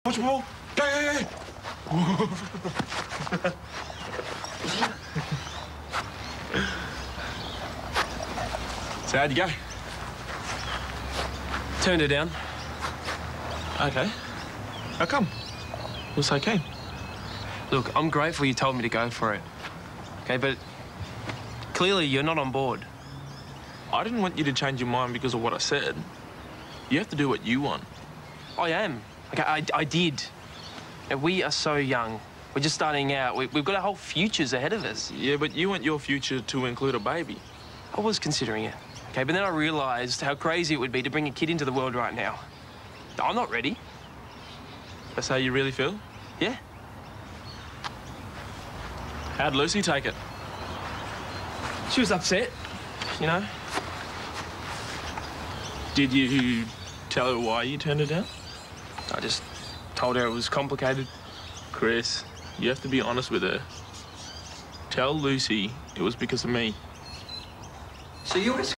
Watch more. Hey. So how'd you go? Turned her down. Okay. How come? It was so keen. Look, I'm grateful you told me to go for it. Okay, but clearly you're not on board. I didn't want you to change your mind because of what I said. You have to do what you want. I am. Okay, I did. And we are so young. We're just starting out. We've got our whole futures ahead of us. Yeah, but you want your future to include a baby. I was considering it. Okay, but then I realised how crazy it would be to bring a kid into the world right now. I'm not ready. That's how you really feel? Yeah. How'd Lucy take it? She was upset, you know. Did you tell her why you turned her down? I just told her it was complicated. Chris, you have to be honest with her. Tell Lucy it was because of me. So you were